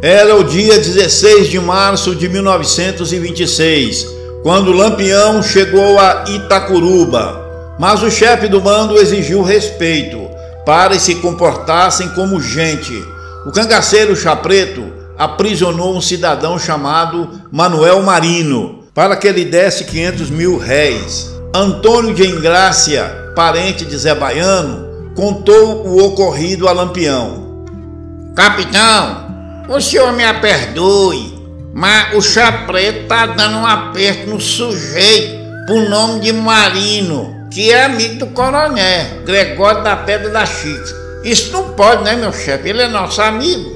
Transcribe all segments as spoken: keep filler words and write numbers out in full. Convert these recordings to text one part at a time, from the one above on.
Era o dia dezesseis de março de mil novecentos e vinte e seis, quando Lampião chegou a Itacuruba, mas o chefe do bando exigiu respeito para que se comportassem como gente. O cangaceiro Chá Preto aprisionou um cidadão chamado Manuel Marino para que ele desse quinhentos mil réis. Antônio de Engrácia, parente de Zé Baiano, contou o ocorrido a Lampião. Capitão, o senhor me perdoe, mas o Chá Preto tá dando um aperto no sujeito por nome de Marino, que é amigo do coronel Gregório da Pedra da Chica. Isso não pode, né, meu chefe? Ele é nosso amigo.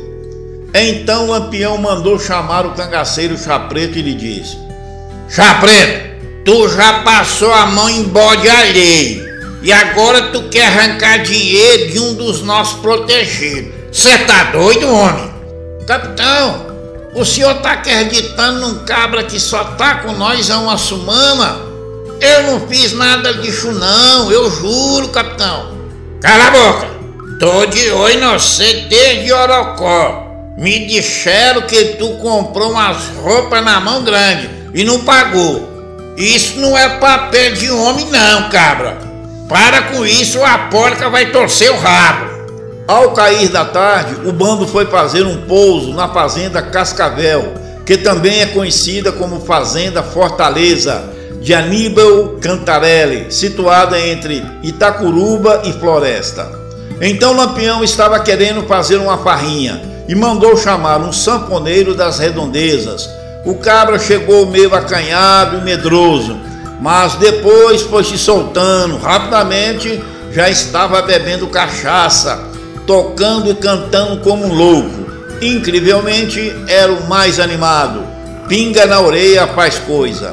Então Lampião mandou chamar o cangaceiro Chá Preto e lhe disse: Chá Preto, tu já passou a mão em bode alheio e agora tu quer arrancar dinheiro de um dos nossos protegidos. Você tá doido, homem? Capitão, o senhor tá acreditando num cabra que só tá com nós há uma semana? Eu não fiz nada disso não, eu juro, capitão. Cala a boca, tô de olho em você desde Orocó. Me disseram que tu comprou umas roupas na mão grande e não pagou. Isso não é papel de homem não, cabra. Para com isso, a porca vai torcer o rabo. Ao cair da tarde, o bando foi fazer um pouso na fazenda Cascavel, que também é conhecida como Fazenda Fortaleza, de Aníbal Cantarelli, situada entre Itacuruba e Floresta. Então Lampião estava querendo fazer uma farrinha e mandou chamar um sanfoneiro das redondezas. O cabra chegou meio acanhado e medroso, mas depois foi se soltando. Rapidamente já estava bebendo cachaça, tocando e cantando como um louco. Incrivelmente era o mais animado. Pinga na orelha faz coisa.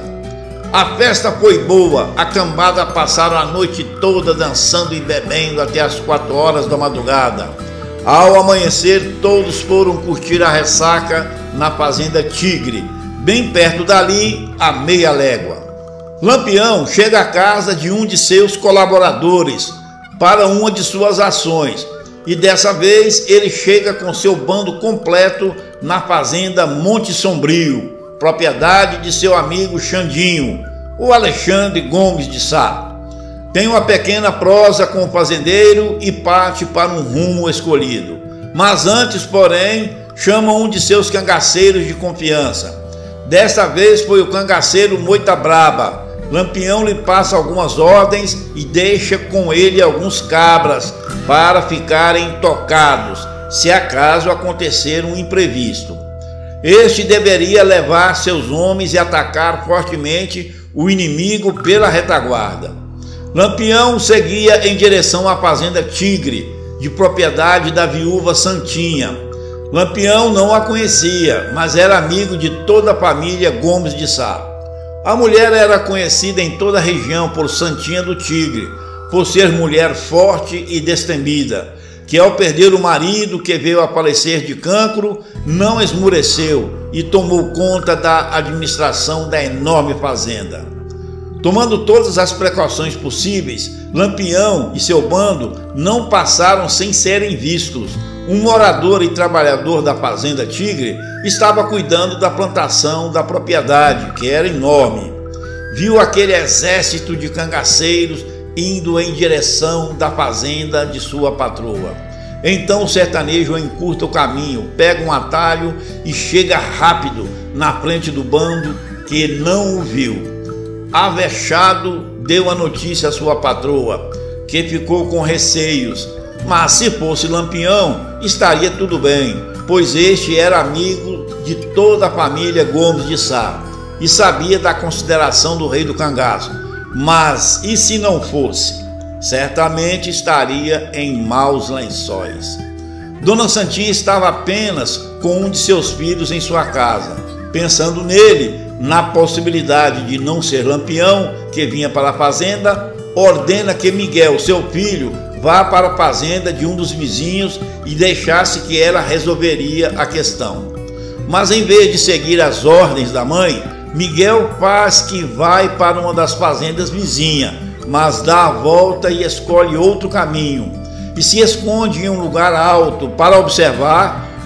A festa foi boa, a cambada passaram a noite toda dançando e bebendo até as quatro horas da madrugada. Ao amanhecer, todos foram curtir a ressaca na fazenda Tigre, bem perto dali, a meia légua. Lampião chega à casa de um de seus colaboradores para uma de suas ações, e dessa vez ele chega com seu bando completo na fazenda Monte Sombrio, propriedade de seu amigo Xandinho, o Alexandre Gomes de Sá. Tem uma pequena prosa com o fazendeiro e parte para um rumo escolhido. Mas antes, porém, chama um de seus cangaceiros de confiança. Desta vez foi o cangaceiro Moita Braba. Lampião lhe passa algumas ordens e deixa com ele alguns cabras para ficarem tocados, se acaso acontecer um imprevisto. Este deveria levar seus homens e atacar fortemente o inimigo pela retaguarda. Lampião seguia em direção à fazenda Tigre, de propriedade da viúva Santinha. Lampião não a conhecia, mas era amigo de toda a família Gomes de Sá. A mulher era conhecida em toda a região por Santinha do Tigre, por ser mulher forte e destemida, que ao perder o marido, que veio a falecer de cancro, não esmureceu e tomou conta da administração da enorme fazenda. Tomando todas as precauções possíveis, Lampião e seu bando não passaram sem serem vistos. Um morador e trabalhador da fazenda Tigre estava cuidando da plantação da propriedade, que era enorme. Viu aquele exército de cangaceiros indo em direção da fazenda de sua patroa. Então o sertanejo encurta o caminho, pega um atalho e chega rápido na frente do bando, que não o viu. Avexado, deu a notícia à sua patroa, que ficou com receios, mas se fosse Lampião, estaria tudo bem, pois este era amigo de toda a família Gomes de Sá e sabia da consideração do rei do cangaço. Mas e se não fosse? Certamente estaria em maus lençóis. Dona Santinha estava apenas com um de seus filhos em sua casa. Pensando nele, na possibilidade de não ser Lampião, que vinha para a fazenda, ordena que Miguel, seu filho, vá para a fazenda de um dos vizinhos e deixasse que ela resolveria a questão. Mas em vez de seguir as ordens da mãe, Miguel faz que vai para uma das fazendas vizinhas, mas dá a volta e escolhe outro caminho, e se esconde em um lugar alto para observar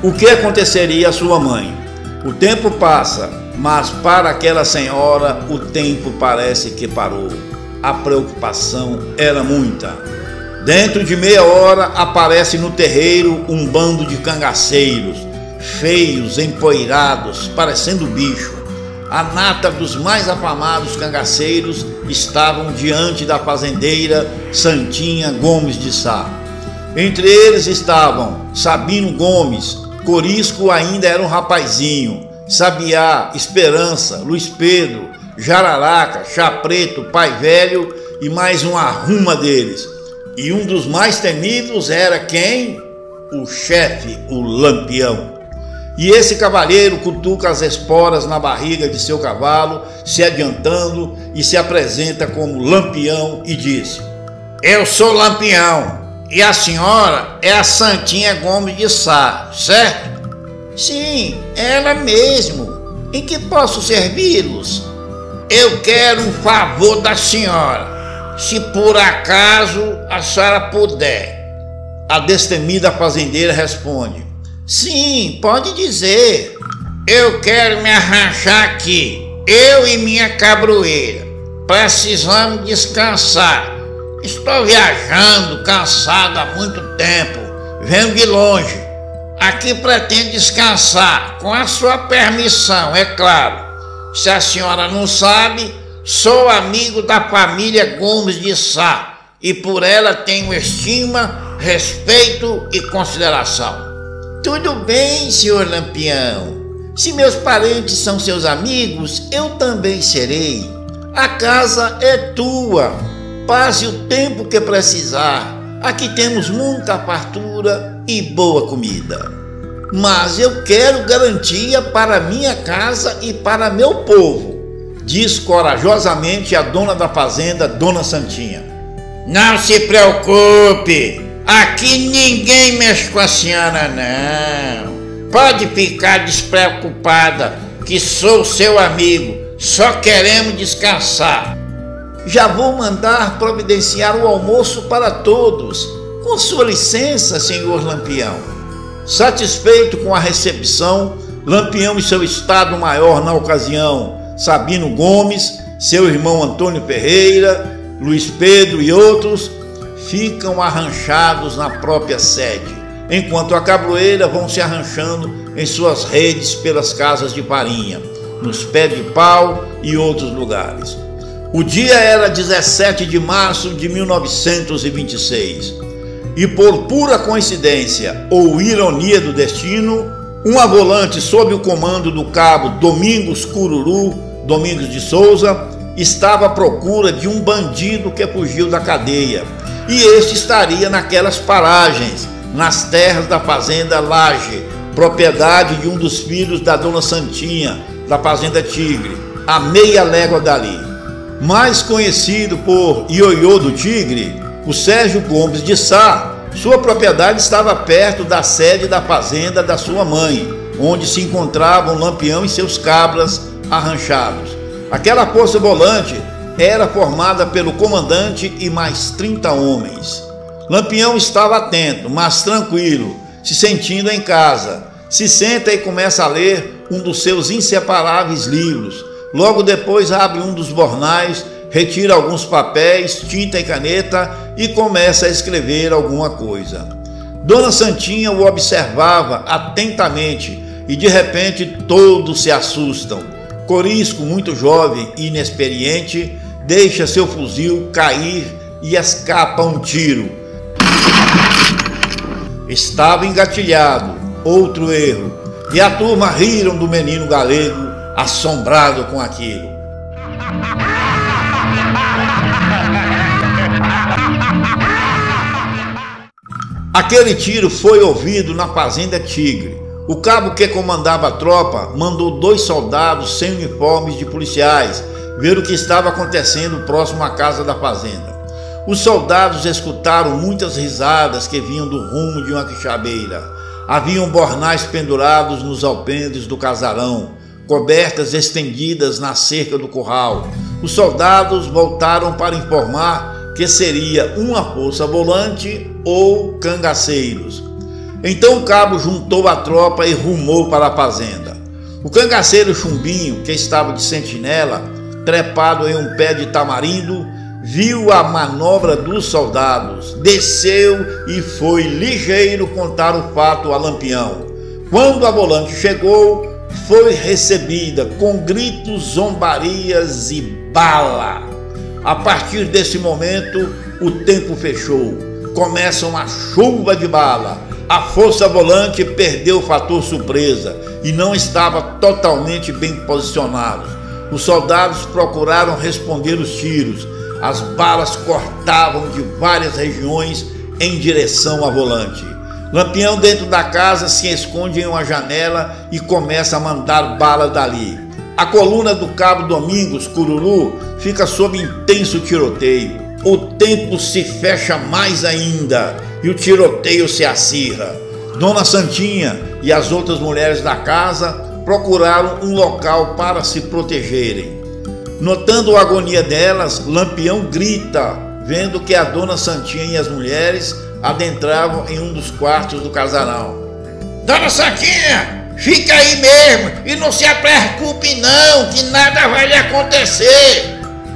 o que aconteceria à sua mãe. O tempo passa, mas para aquela senhora o tempo parece que parou. A preocupação era muita. Dentro de meia hora aparece no terreiro um bando de cangaceiros, feios, empoeirados, parecendo bicho. A nata dos mais afamados cangaceiros estavam diante da fazendeira Santinha Gomes de Sá. Entre eles estavam Sabino Gomes, Corisco ainda era um rapazinho, Sabiá, Esperança, Luiz Pedro, Jararaca, Chá Preto, Pai Velho e mais uma arruma deles. E um dos mais temidos era quem? O chefe, o Lampião. E esse cavalheiro cutuca as esporas na barriga de seu cavalo, se adiantando e se apresenta como Lampião e diz: eu sou Lampião e a senhora é a Santinha Gomes de Sá, certo? Sim, ela mesmo. Em que posso servi-los? Eu quero um favor da senhora. Se por acaso a senhora puder. A destemida fazendeira responde: sim, pode dizer. Eu quero me arranjar aqui, eu e minha cabroeira. Precisamos descansar. Estou viajando, cansado há muito tempo. Venho de longe. Aqui pretendo descansar, com a sua permissão, é claro. Se a senhora não sabe, sou amigo da família Gomes de Sá e por ela tenho estima, respeito e consideração. Tudo bem, senhor Lampião. Se meus parentes são seus amigos, eu também serei. A casa é tua. Passe o tempo que precisar. Aqui temos muita fartura e boa comida. Mas eu quero garantia para minha casa e para meu povo, diz corajosamente a dona da fazenda, Dona Santinha. Não se preocupe, aqui ninguém mexe com a senhora não. Pode ficar despreocupada, que sou seu amigo, só queremos descansar. Já vou mandar providenciar o almoço para todos, com sua licença, senhor Lampião. Satisfeito com a recepção, Lampião e seu estado-maior na ocasião, Sabino Gomes, seu irmão Antônio Ferreira, Luiz Pedro e outros, ficam arranchados na própria sede, enquanto a cabroeira vão se arranchando em suas redes pelas casas de farinha, nos pés de pau e outros lugares. O dia era dezessete de março de mil novecentos e vinte e seis, e por pura coincidência ou ironia do destino, uma volante sob o comando do cabo Domingos Cururu Domingos de Souza estava à procura de um bandido que fugiu da cadeia, e este estaria naquelas paragens, nas terras da fazenda Laje, propriedade de um dos filhos da Dona Santinha, da fazenda Tigre, a meia légua dali. Mais conhecido por Ioiô do Tigre, o Sérgio Gomes de Sá, sua propriedade estava perto da sede da fazenda da sua mãe, onde se encontravam Lampião e seus cabras arranchados. Aquela força volante era formada pelo comandante e mais trinta homens. Lampião estava atento, mas tranquilo, se sentindo em casa. Se senta e começa a ler um dos seus inseparáveis livros. Logo depois abre um dos jornais, retira alguns papéis, tinta e caneta e começa a escrever alguma coisa. Dona Santinha o observava atentamente e de repente todos se assustam. Corisco, muito jovem e inexperiente, deixa seu fuzil cair e escapa um tiro. Estava engatilhado, outro erro, e a turma riram do menino galego, assombrado com aquilo. Aquele tiro foi ouvido na fazenda Tigre. O cabo que comandava a tropa mandou dois soldados sem uniformes de policiais ver o que estava acontecendo próximo à casa da fazenda. Os soldados escutaram muitas risadas que vinham do rumo de uma quixabeira. Haviam bornais pendurados nos alpendres do casarão, cobertas estendidas na cerca do curral. Os soldados voltaram para informar que seria uma força volante ou cangaceiros. Então o cabo juntou a tropa e rumou para a fazenda. O cangaceiro Chumbinho, que estava de sentinela, trepado em um pé de tamarindo, viu a manobra dos soldados, desceu e foi ligeiro contar o fato a Lampião. Quando a volante chegou, foi recebida com gritos, zombarias e bala. A partir desse momento, o tempo fechou. Começa uma chuva de bala. A força volante perdeu o fator surpresa e não estava totalmente bem posicionado. Os soldados procuraram responder os tiros. As balas cortavam de várias regiões em direção à volante. Lampião, dentro da casa, se esconde em uma janela e começa a mandar balas dali. A coluna do cabo Domingos Cururu fica sob intenso tiroteio. O tempo se fecha mais ainda e o tiroteio se acirra. Dona Santinha e as outras mulheres da casa procuraram um local para se protegerem. Notando a agonia delas, Lampião grita, vendo que a Dona Santinha e as mulheres adentravam em um dos quartos do casarão. Dona Santinha, fica aí mesmo e não se preocupe não, que nada vai lhe acontecer.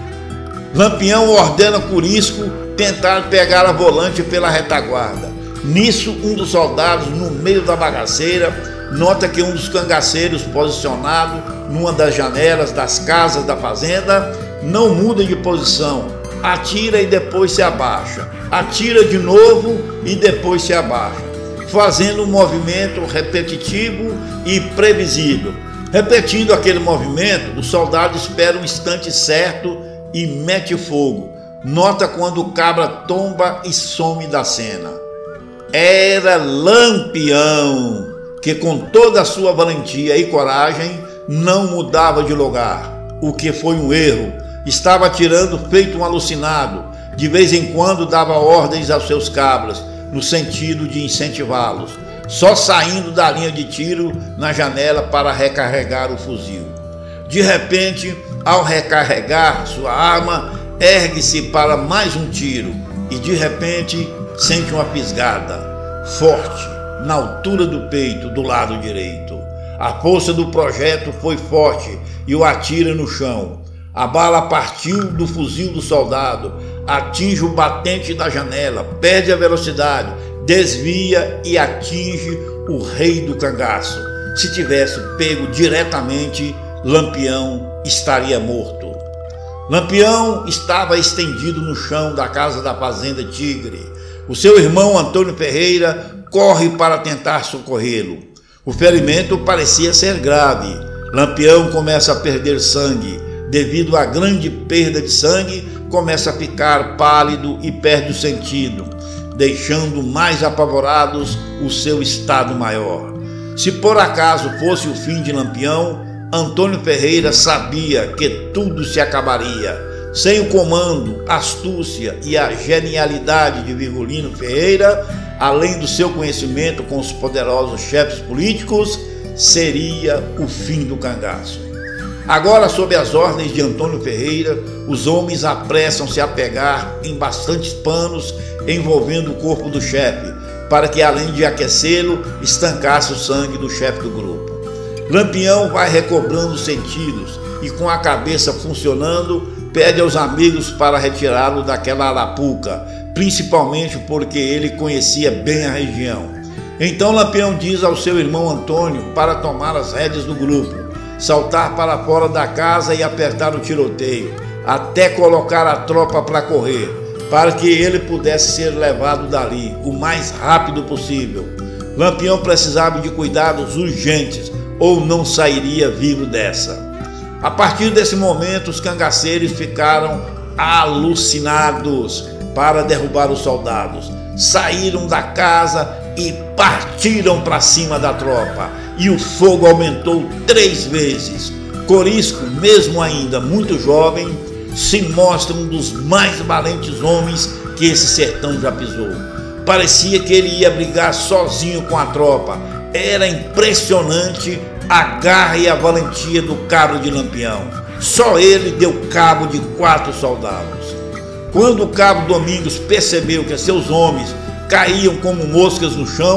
Lampião ordena Curisco tentar pegar a volante pela retaguarda. Nisso, um dos soldados, no meio da bagaceira, nota que um dos cangaceiros posicionado numa das janelas das casas da fazenda não muda de posição, atira e depois se abaixa, atira de novo e depois se abaixa, fazendo um movimento repetitivo e previsível. Repetindo aquele movimento, o soldado espera um instante certo e mete fogo. Nota quando o cabra tomba e some da cena. Era Lampião, que com toda a sua valentia e coragem não mudava de lugar, o que foi um erro. Estava atirando feito um alucinado, de vez em quando dava ordens aos seus cabras, no sentido de incentivá-los, só saindo da linha de tiro na janela para recarregar o fuzil. De repente, ao recarregar sua arma, ergue-se para mais um tiro e de repente sente uma fisgada forte na altura do peito do lado direito. A força do projétil foi forte e o atira no chão. A bala partiu do fuzil do soldado, atinge o batente da janela, perde a velocidade, desvia e atinge o rei do cangaço. Se tivesse pego diretamente, Lampião estaria morto. Lampião estava estendido no chão da casa da fazenda Tigre. O seu irmão Antônio Ferreira corre para tentar socorrê-lo. O ferimento parecia ser grave. Lampião começa a perder sangue. Devido à grande perda de sangue, começa a ficar pálido e perde o sentido, deixando mais apavorados o seu estado maior. Se por acaso fosse o fim de Lampião, Antônio Ferreira sabia que tudo se acabaria. Sem o comando, astúcia e a genialidade de Virgulino Ferreira, além do seu conhecimento com os poderosos chefes políticos, seria o fim do cangaço. Agora, sob as ordens de Antônio Ferreira, os homens apressam-se a pegar em bastantes panos envolvendo o corpo do chefe, para que, além de aquecê-lo, estancasse o sangue do chefe do grupo. Lampião vai recobrando os sentidos e, com a cabeça funcionando, pede aos amigos para retirá-lo daquela arapuca, principalmente porque ele conhecia bem a região. Então Lampião diz ao seu irmão Antônio para tomar as rédeas do grupo, saltar para fora da casa e apertar o tiroteio, até colocar a tropa para correr, para que ele pudesse ser levado dali o mais rápido possível. Lampião precisava de cuidados urgentes ou não sairia vivo dessa. A partir desse momento, os cangaceiros ficaram alucinados para derrubar os soldados. Saíram da casa e partiram para cima da tropa, e o fogo aumentou três vezes. Corisco, mesmo ainda muito jovem, se mostra um dos mais valentes homens que esse sertão já pisou. Parecia que ele ia brigar sozinho com a tropa. Era impressionante a garra e a valentia do cabo de Lampião. Só ele deu cabo de quatro soldados. Quando o cabo Domingos percebeu que seus homens caíam como moscas no chão,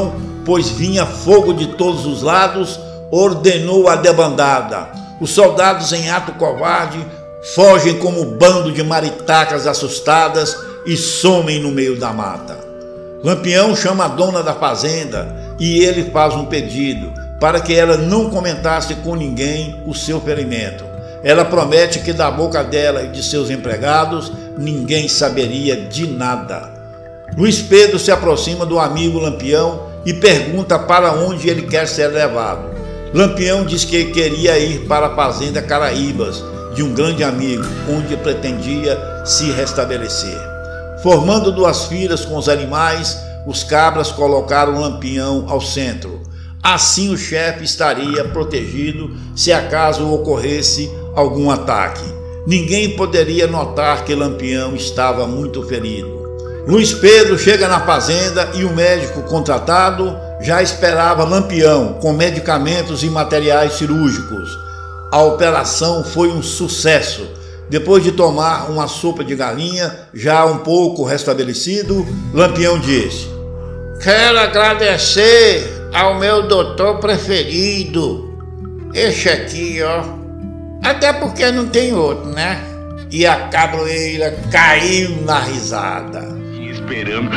pois vinha fogo de todos os lados, ordenou a debandada. Os soldados, em ato covarde, fogem como um bando de maritacas assustadas e somem no meio da mata. Lampião chama a dona da fazenda e ele faz um pedido para que ela não comentasse com ninguém o seu ferimento. Ela promete que da boca dela e de seus empregados ninguém saberia de nada. Luiz Pedro se aproxima do amigo Lampião e pergunta para onde ele quer ser levado. Lampião diz que queria ir para a fazenda Caraíbas, de um grande amigo, onde pretendia se restabelecer. Formando duas filas com os animais, os cabras colocaram Lampião ao centro. Assim o chefe estaria protegido se acaso ocorresse algum ataque. Ninguém poderia notar que Lampião estava muito ferido. Luiz Pedro chega na fazenda e o médico contratado já esperava Lampião com medicamentos e materiais cirúrgicos. A operação foi um sucesso. Depois de tomar uma sopa de galinha, já um pouco restabelecido, Lampião disse: quero agradecer ao meu doutor preferido, este aqui, ó. Até porque não tem outro, né? E a cabroeira caiu na risada. Esperando.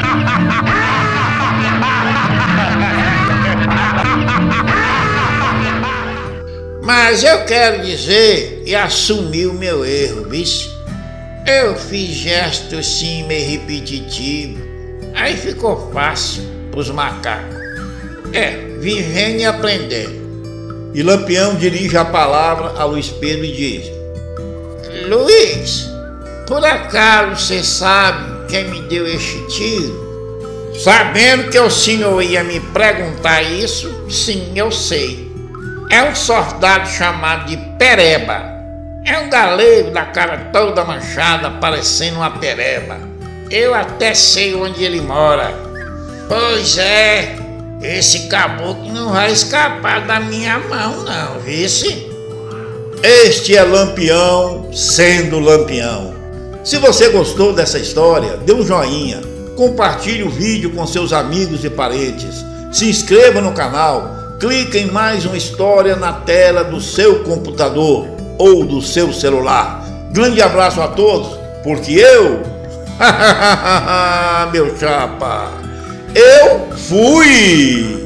Mas eu quero dizer e assumir o meu erro, vice. Eu fiz gestos sim meio repetitivos. Aí ficou fácil pros macacos. É, vivendo e aprendendo. E Lampião dirige a palavra a Luiz Pedro e diz: Luiz, por acaso você sabe quem me deu este tiro? Sabendo que o senhor ia me perguntar isso, sim, eu sei. É um soldado chamado de Pereba. É um galego da cara toda manchada, parecendo uma pereba. Eu até sei onde ele mora. Pois é, esse caboclo não vai escapar da minha mão não, vice? Este é Lampião sendo Lampião. Se você gostou dessa história, dê um joinha, compartilhe o vídeo com seus amigos e parentes, se inscreva no canal, clique em mais uma história na tela do seu computador ou do seu celular. Grande abraço a todos, porque eu, meu chapa, eu fui!